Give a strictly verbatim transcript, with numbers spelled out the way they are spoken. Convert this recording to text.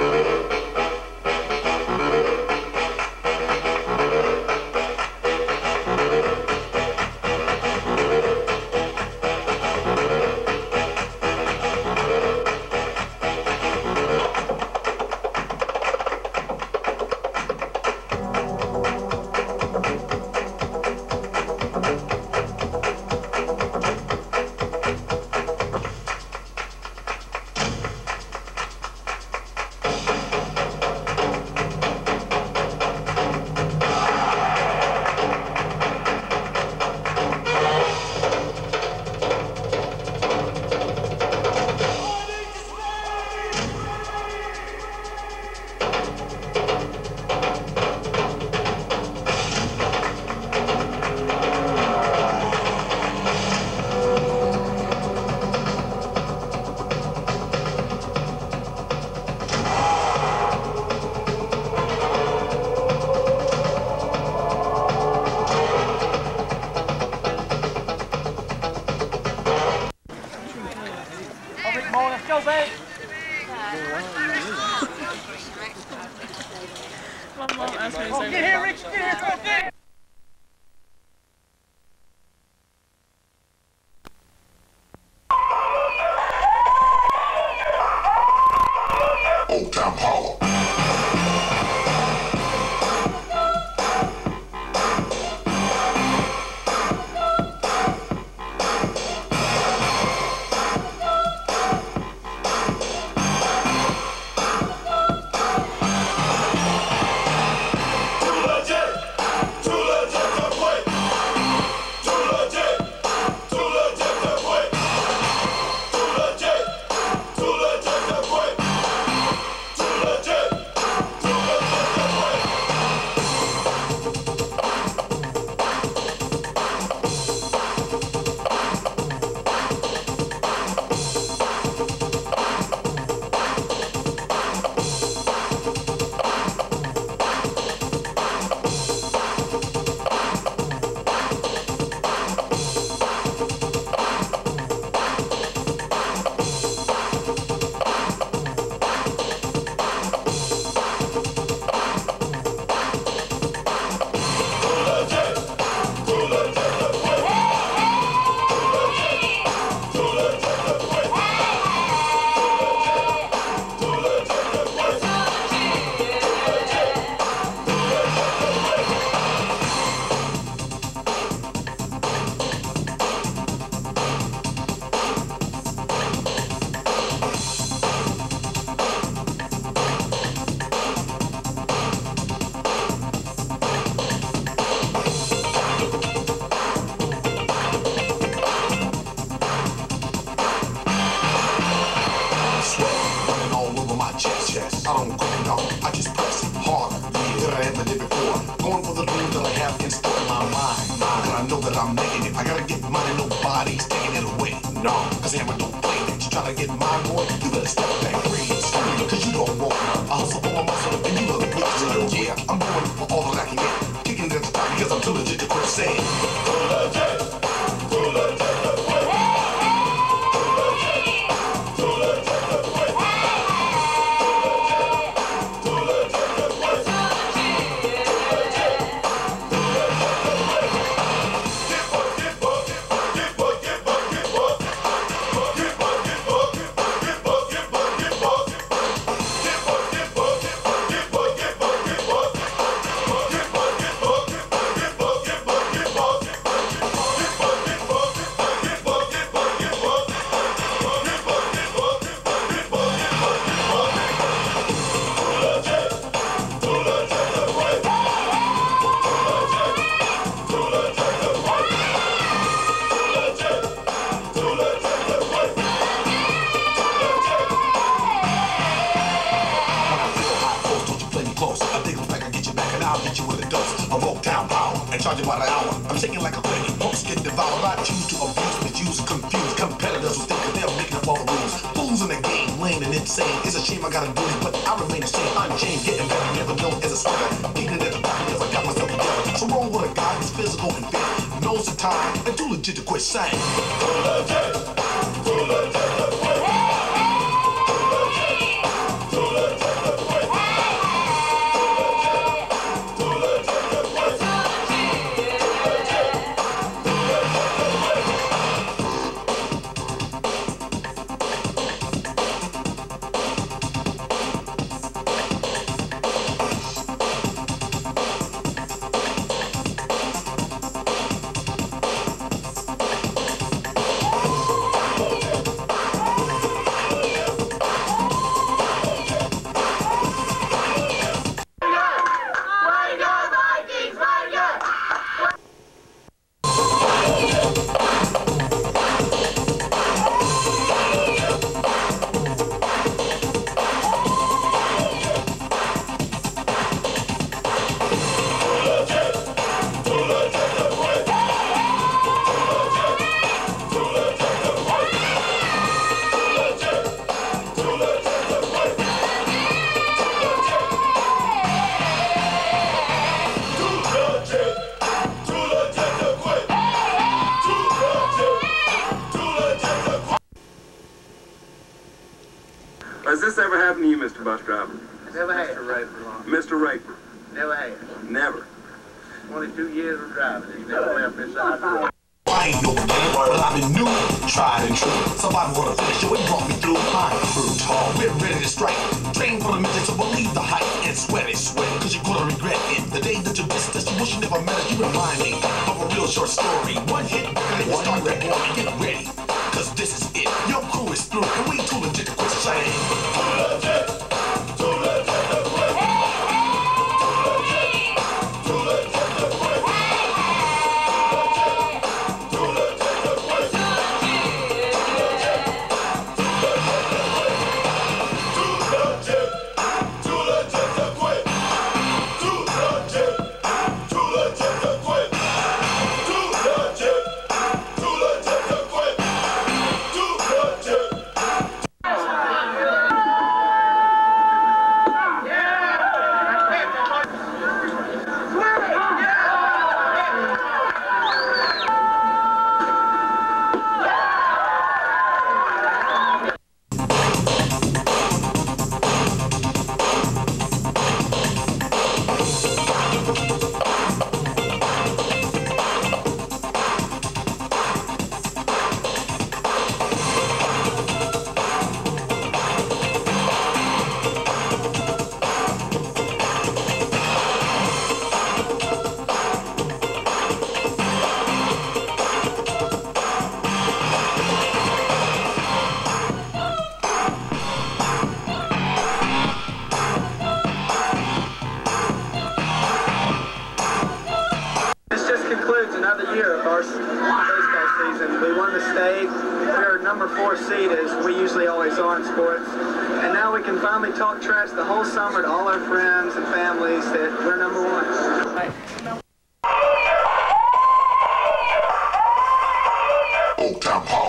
Go, babe! My mom asked me to Oh, say get here, Rich! Get here! Come on, get here! Old Town Hall. I don't quit, no, I just press it harder than I ever did before. Going for the dream that I have in store in my mind. And I know that I'm making it. I gotta get mine and nobody's taking it away. No, cause Hammer don't play that. You try to get mine, boy, you better step back, freeze. Cause you don't want none. I hustle for my muscle and you look weak as hell. Yeah, I'm going for all that I can get. Kicking at the top because I'm too legit to quit saying. Too legit, too legit to quit. Charge you by the hour. I'm shaking like a credit. Folks get devoured. I choose to abuse, misuse, confuse competitors who think that they're making up all the rules. Fools in the game, lame and insane. It's a shame I gotta do it, but I remain the same. I'm James, getting better, never known as a swagger. Beating at the back because I got myself together. So wrong with a guy who's physical and fit, knows the time, and too legit to quit saying. Too legit, too legit to quit. Too legit, too legit to quit. Never had a Raper long. Mister Raper? Never had. Never. twenty-two years of driving. He's never left this side of the road. I ain't no beginner, but I've been new, tried and true. Somebody wanna finish it, it brought me through. I'm through tall, we're ready to strike. Train for the mission, so believe the hype and sweat it, sweat. Cause you're gonna regret it. The day that you missed us, you wish you never met us. You remind me of a real short story. One hit, and then you start that boy, get ready. Cause this is it, your crew is through. And we too legit to quit saying. Too legit, too legit to quit. Too legit to quit. Another year of our baseball season. We won the state. We're number four seed, as we usually always are in sports. And now we can finally talk trash the whole summer to all our friends and families that we're number one. Old Town Hall.